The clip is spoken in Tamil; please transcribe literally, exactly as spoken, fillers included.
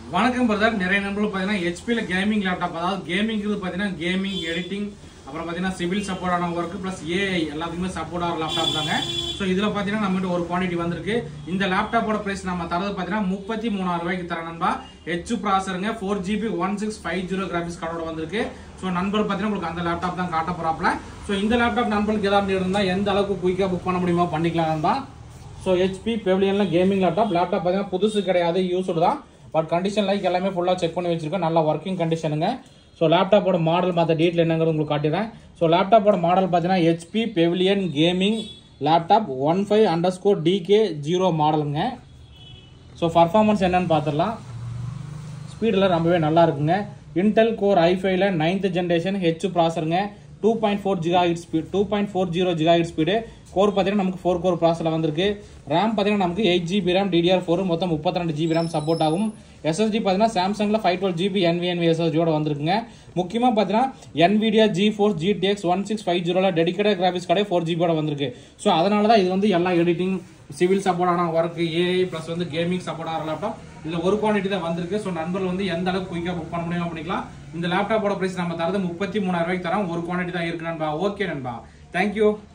வணக்கம் பிரதர். நிறைய நண்பர்கள் பார்த்தீங்கன்னா ஹெச்பியில் கேமிங் லேப்டாப், அதாவது கேமிங்கிறது பார்த்தீங்கன்னா கேமிங் எடிட்டிங், அப்புறம் பார்த்தீங்கன்னா சிவில் சப்போர்ட் ஆன ஒர்க் ப்ளஸ் ஏஐ எல்லாத்துக்குமே சப்போர்ட் ஆகிற லேப்டாப் தாங்க. ஸோ இதில் பார்த்தீங்கன்னா நம்மகிட்ட ஒரு குவான்டிட்டி வந்திருக்கு. இந்த லேப்டாப்போட பிரைஸ் நம்ம தரது பார்த்தீங்கன்னா முப்பத்தி மூணாயிரம் ரூபாய்க்கு தர நண்பா. ஹெச் ப்ராசருங்க, four GB one six five zero graphics கார்டோட வந்திருக்கு. ஸோ நண்பர் பார்த்தீங்கன்னா உங்களுக்கு அந்த லேப்டாப் தான் காட்ட போறாப்ல. ஸோ இந்த லேப்டாப் நண்பர்களுக்கு ஏதாவது இருந்தால் எந்த அளவுக்கு குயிக்காக புக் பண்ண முடியுமோ பண்ணிக்கலாம் நண்பா. ஸோ ஹெச்பி பெவிலியன்ல கேமிங் லேப்டாப் லேப்டாப் பார்த்தீங்கன்னா புதுசு கிடையாது, யூஸ்டு தான். பட் கண்டிஷன் லைக் எல்லாமே ஃபுல்லாக செக் பண்ணி வச்சிருக்கேன், நல்ல ஒர்க்கிங் கண்டிஷனுங்க. ஸோ லேப்டாப்போட மாடல் மற்ற டீட்டெயில் என்னங்கிறது உங்களுக்கு காட்டுறேன். ஸோ லேப்டாப்போட மாடல் பார்த்தீங்கன்னா HP pavilion gaming laptop one five underscore DK zero மாடலுங்க. ஸோ பர்ஃபார்மன்ஸ் என்னன்னு பார்த்துடலாம். ஸ்பீடில் ரொம்பவே நல்லா இருக்குங்க. இன்டெல் கோர் ஐ ஃபைவ்ல நைன்த் ஜென்ரேஷன் ஹெச் ப்ராசருங்க, two point four gigahertz speed two point four zero gigahertz speed. Core பார்த்தீங்கன்னா நமக்கு ஃபோர் கோர் ப்ராசஸில் வந்திருக்கு. ரேம் பார்த்தீங்கன்னா நமக்கு eight GB RAM DDR four மொத்தம் முப்பத்தி ரெண்டு ஜிபி ரேம் சப்போர்ட் ஆகும். எஸ்எஸ்டி பார்த்தீங்கன்னா சாம்சங்கில் ஃபைவ் டுவெல் ஜிபி Nvme எஸ்எஸ்டியோட வந்திருக்குங்க. முக்கியமாக பார்த்தீங்கன்னா NVIDIA GeForce G T X one six five ஜீரோல டெடிகேட்டட் கிராஃபிக்ஸ் கார்டே ஃபோர் ஜிபியோட வந்திருக்கு. ஸோ அதனால தான் இது வந்து எல்லா எடிட்டிங் சிவில் சப்போர்ட் ஆன ஒர்க் ஏஐ ப்ளஸ் வந்து கேமிங் சப்போர்ட் ஆகிற லேப்டாப் இதில் ஒரு குவான்டிட்டி தான் வந்திருக்கு. ஸோ நண்பர்கள் வந்து எந்த அளவுக்கு குயிக்காக புக் பண்ண முடியுமோ பண்ணிக்கலாம். இந்த லேப்டாப்போட பிரைஸ் நம்ம தரது முப்பத்தி மூணாயிரம் ரூபாய்க்கு தரோம். ஒரு குவான்டிட்டி தான் இருக்கு நண்பா. ஓகே நண்பா, தேங்க்யூ.